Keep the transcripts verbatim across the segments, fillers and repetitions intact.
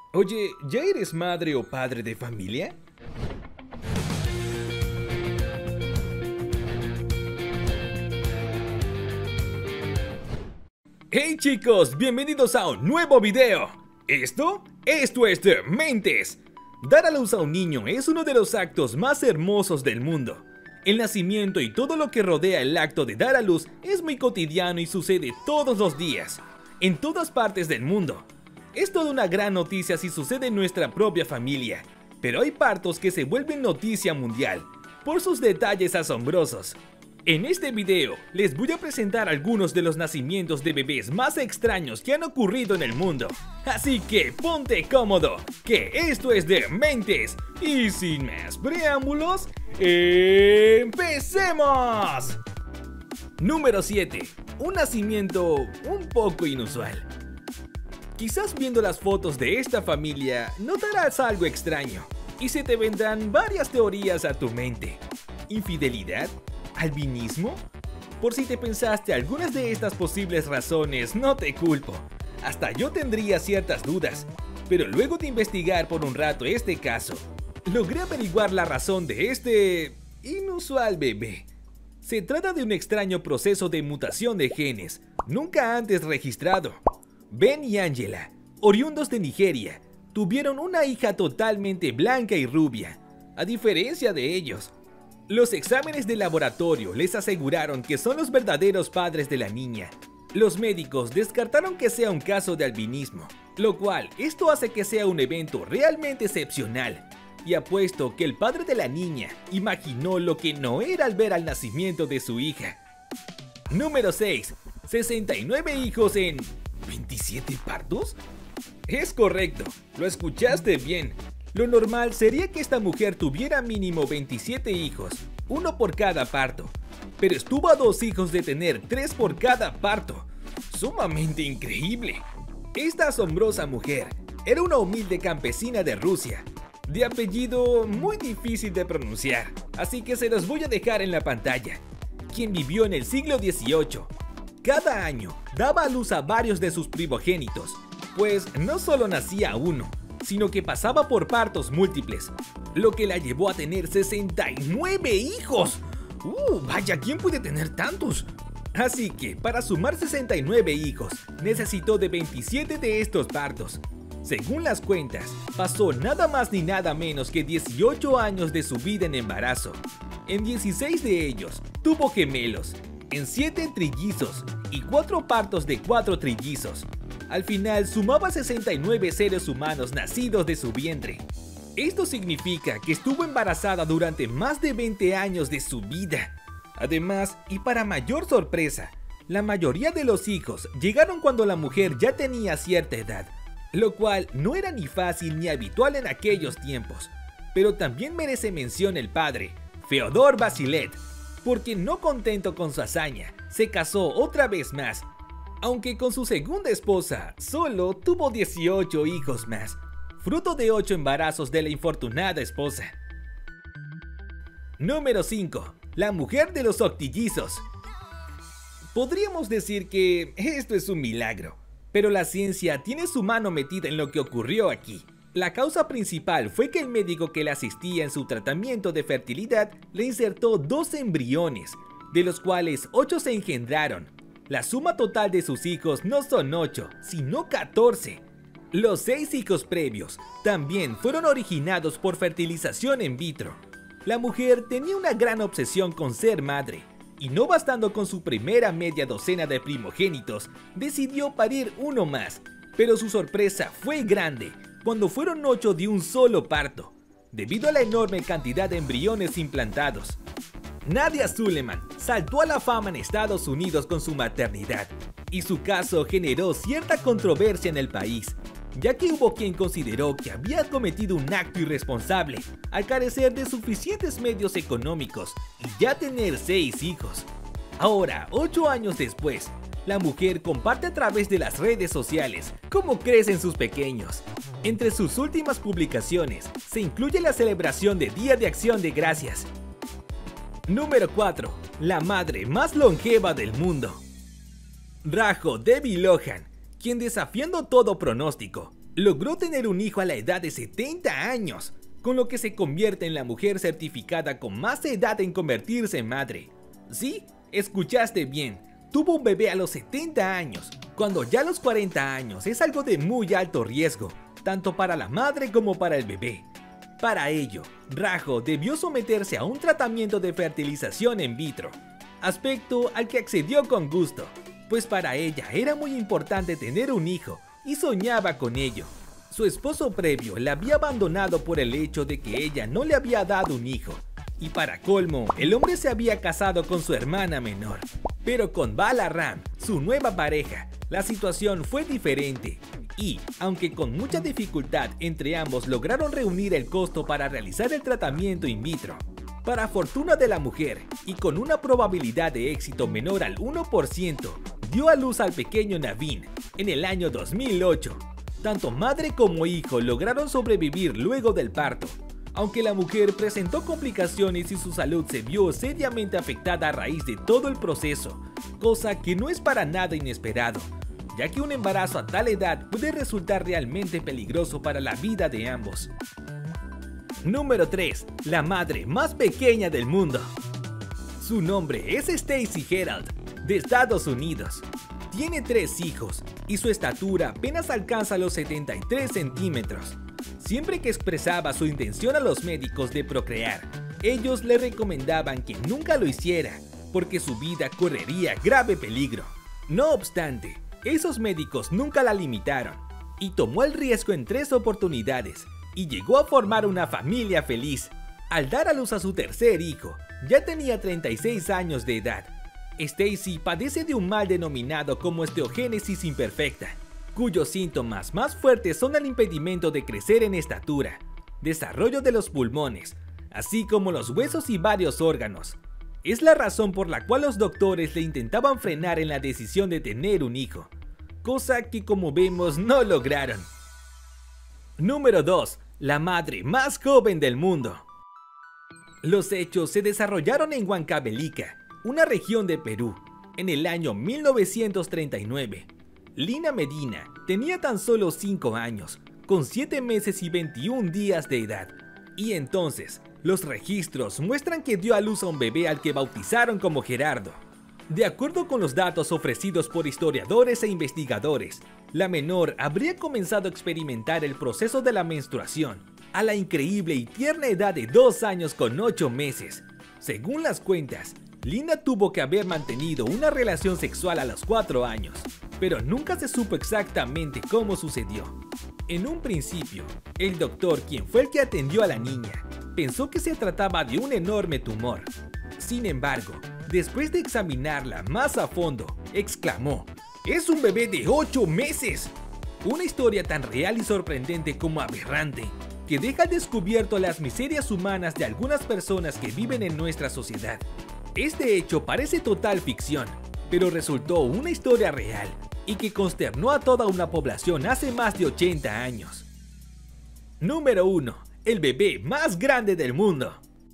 Oye, ¿ya eres madre o padre de familia? Hey chicos, bienvenidos a un nuevo video. Esto, esto es de Mentes. Dar a luz a un niño es uno de los actos más hermosos del mundo. El nacimiento y todo lo que rodea el acto de dar a luz es muy cotidiano y sucede todos los días, en todas partes del mundo. Es toda una gran noticia si sucede en nuestra propia familia, pero hay partos que se vuelven noticia mundial por sus detalles asombrosos. En este video les voy a presentar algunos de los nacimientos de bebés más extraños que han ocurrido en el mundo. Así que ponte cómodo, que esto es de Mentes. Y sin más preámbulos, ¡empecemos! Número siete. Un nacimiento un poco inusual. Quizás viendo las fotos de esta familia notarás algo extraño y se te vendrán varias teorías a tu mente. ¿Infidelidad? ¿Albinismo? Por si te pensaste algunas de estas posibles razones, no te culpo. Hasta yo tendría ciertas dudas, pero luego de investigar por un rato este caso, logré averiguar la razón de este inusual bebé. Se trata de un extraño proceso de mutación de genes, nunca antes registrado. Ben y Angela, oriundos de Nigeria, tuvieron una hija totalmente blanca y rubia. A diferencia de ellos, los exámenes de laboratorio les aseguraron que son los verdaderos padres de la niña. Los médicos descartaron que sea un caso de albinismo, lo cual esto hace que sea un evento realmente excepcional. Y apuesto que el padre de la niña imaginó lo que no era al ver al nacimiento de su hija. Número seis. sesenta y nueve hijos en ¿veintisiete partos? Es correcto, lo escuchaste bien. Lo normal sería que esta mujer tuviera mínimo veintisiete hijos, uno por cada parto, pero estuvo a dos hijos de tener tres por cada parto. Sumamente increíble. Esta asombrosa mujer era una humilde campesina de Rusia, de apellido muy difícil de pronunciar, así que se los voy a dejar en la pantalla, quien vivió en el siglo dieciocho. Cada año daba a luz a varios de sus primogénitos, pues no solo nacía uno, sino que pasaba por partos múltiples, lo que la llevó a tener sesenta y nueve hijos. ¡Uh! Vaya, ¿quién puede tener tantos? Así que, para sumar sesenta y nueve hijos, necesitó de veintisiete de estos partos. Según las cuentas, pasó nada más ni nada menos que dieciocho años de su vida en embarazo. En dieciséis de ellos, tuvo gemelos, en siete trillizos y cuatro partos de cuatro trillizos. Al final sumaba sesenta y nueve seres humanos nacidos de su vientre. Esto significa que estuvo embarazada durante más de veinte años de su vida. Además, y para mayor sorpresa, la mayoría de los hijos llegaron cuando la mujer ya tenía cierta edad, lo cual no era ni fácil ni habitual en aquellos tiempos. Pero también merece mención el padre, Feodor Vasilet, porque no contento con su hazaña, se casó otra vez más, aunque con su segunda esposa solo tuvo dieciocho hijos más, fruto de ocho embarazos de la infortunada esposa. Número cinco. La mujer de los octillizos. Podríamos decir que esto es un milagro, pero la ciencia tiene su mano metida en lo que ocurrió aquí. La causa principal fue que el médico que le asistía en su tratamiento de fertilidad le insertó dos embriones, de los cuales ocho se engendraron. La suma total de sus hijos no son ocho, sino catorce. Los seis hijos previos también fueron originados por fertilización in vitro. La mujer tenía una gran obsesión con ser madre, y no bastando con su primera media docena de primogénitos, decidió parir uno más. Pero su sorpresa fue grande cuando fueron ocho de un solo parto, debido a la enorme cantidad de embriones implantados. Nadia Suleman saltó a la fama en Estados Unidos con su maternidad, y su caso generó cierta controversia en el país, ya que hubo quien consideró que había cometido un acto irresponsable al carecer de suficientes medios económicos y ya tener seis hijos. Ahora, ocho años después, la mujer comparte a través de las redes sociales cómo crecen sus pequeños. Entre sus últimas publicaciones se incluye la celebración de Día de Acción de Gracias. Número cuatro. La madre más longeva del mundo. Rajo Devi Lohan, quien desafiando todo pronóstico, Logró tener un hijo a la edad de setenta años, con lo que se convierte en la mujer certificada con más edad en convertirse en madre. Sí, escuchaste bien, tuvo un bebé a los setenta años, cuando ya a los cuarenta años es algo de muy alto riesgo, tanto para la madre como para el bebé. Para ello, Rajo debió someterse a un tratamiento de fertilización in vitro, aspecto al que accedió con gusto, pues para ella era muy importante tener un hijo y soñaba con ello. Su esposo previo la había abandonado por el hecho de que ella no le había dado un hijo, y para colmo, el hombre se había casado con su hermana menor. Pero con Balaram, su nueva pareja, la situación fue diferente, y, aunque con mucha dificultad entre ambos lograron reunir el costo para realizar el tratamiento in vitro, para fortuna de la mujer, y con una probabilidad de éxito menor al uno por ciento, dio a luz al pequeño Naveen en el año dos mil ocho. Tanto madre como hijo lograron sobrevivir luego del parto, aunque la mujer presentó complicaciones y su salud se vio seriamente afectada a raíz de todo el proceso, cosa que no es para nada inesperado, ya que un embarazo a tal edad puede resultar realmente peligroso para la vida de ambos. Número tres. La madre más pequeña del mundo. Su nombre es Stacey Herald, de Estados Unidos. Tiene tres hijos y su estatura apenas alcanza los setenta y tres centímetros. Siempre que expresaba su intención a los médicos de procrear, ellos le recomendaban que nunca lo hiciera, porque su vida correría grave peligro. No obstante, esos médicos nunca la limitaron, y tomó el riesgo en tres oportunidades, y llegó a formar una familia feliz. Al dar a luz a su tercer hijo, ya tenía treinta y seis años de edad. Stacey padece de un mal denominado como osteogénesis imperfecta, cuyos síntomas más fuertes son el impedimento de crecer en estatura, desarrollo de los pulmones, así como los huesos y varios órganos. Es la razón por la cual los doctores le intentaban frenar en la decisión de tener un hijo, cosa que como vemos no lograron. Número dos. La madre más joven del mundo. Los hechos se desarrollaron en Huancavelica, una región de Perú, en el año mil novecientos treinta y nueve. Lina Medina tenía tan solo cinco años, con siete meses y veintiún días de edad, y entonces los registros muestran que dio a luz a un bebé al que bautizaron como Gerardo. De acuerdo con los datos ofrecidos por historiadores e investigadores, la menor habría comenzado a experimentar el proceso de la menstruación a la increíble y tierna edad de dos años con ocho meses. Según las cuentas, Lina tuvo que haber mantenido una relación sexual a los cuatro años, pero nunca se supo exactamente cómo sucedió. En un principio, el doctor, quien fue el que atendió a la niña, pensó que se trataba de un enorme tumor. Sin embargo, después de examinarla más a fondo, exclamó: ¡es un bebé de ocho meses! Una historia tan real y sorprendente como aberrante, que deja al descubierto las miserias humanas de algunas personas que viven en nuestra sociedad. Este hecho parece total ficción, pero resultó una historia real y que consternó a toda una población hace más de ochenta años. Número uno. El bebé más grande del mundo.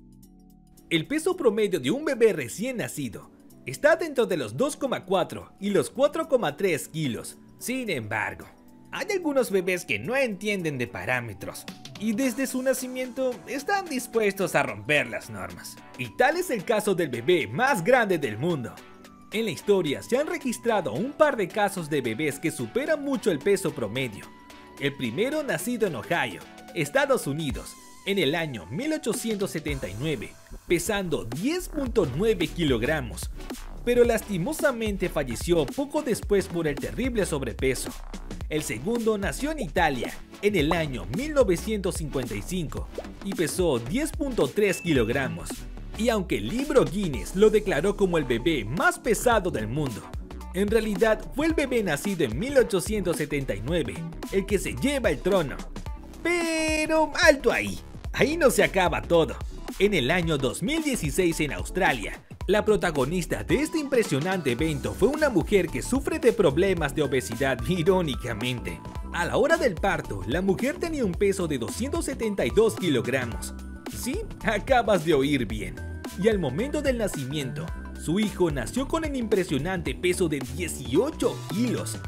El peso promedio de un bebé recién nacido está dentro de los dos coma cuatro y los cuatro coma tres kilos. Sin embargo, hay algunos bebés que no entienden de parámetros y desde su nacimiento están dispuestos a romper las normas. Y tal es el caso del bebé más grande del mundo. En la historia se han registrado un par de casos de bebés que superan mucho el peso promedio. El primero nacido en Ohio, Estados Unidos, en el año mil ochocientos setenta y nueve, pesando diez punto nueve kilogramos, pero lastimosamente falleció poco después por el terrible sobrepeso. El segundo nació en Italia en el año mil novecientos cincuenta y cinco y pesó diez punto tres kilogramos, y aunque el libro Guinness lo declaró como el bebé más pesado del mundo, en realidad fue el bebé nacido en mil ochocientos setenta y nueve el que se lleva el trono. Pero alto ahí, ahí no se acaba todo. En el año dos mil dieciséis en Australia, la protagonista de este impresionante evento fue una mujer que sufre de problemas de obesidad irónicamente. A la hora del parto, la mujer tenía un peso de doscientos setenta y dos kilogramos. Sí, acabas de oír bien. Y al momento del nacimiento, su hijo nació con el impresionante peso de dieciocho kilos.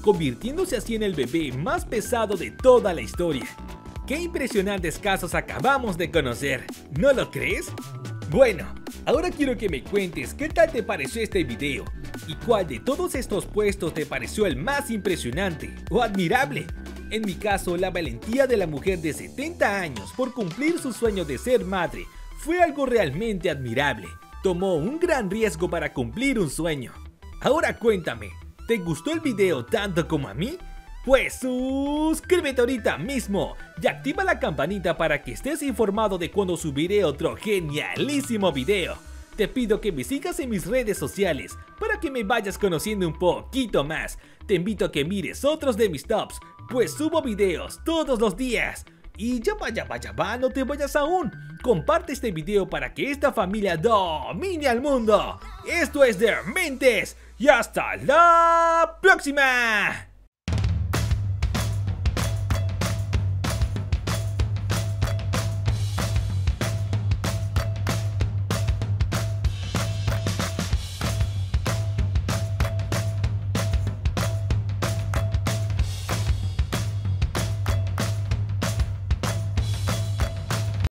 convirtiéndose así en el bebé más pesado de toda la historia. ¡Qué impresionantes casos acabamos de conocer! ¿No lo crees? Bueno, ahora quiero que me cuentes qué tal te pareció este video y cuál de todos estos puestos te pareció el más impresionante o admirable. En mi caso, la valentía de la mujer de setenta años por cumplir su sueño de ser madre fue algo realmente admirable. Tomó un gran riesgo para cumplir un sueño. Ahora cuéntame, ¿te gustó el video tanto como a mí? Pues suscríbete ahorita mismo y activa la campanita para que estés informado de cuando subiré otro genialísimo video. Te pido que me sigas en mis redes sociales para que me vayas conociendo un poquito más. Te invito a que mires otros de mis tops, pues subo videos todos los días. Y ya vaya, vaya, va, no te vayas aún. Comparte este video para que esta familia domine al mundo. Esto es Dementes y hasta la próxima.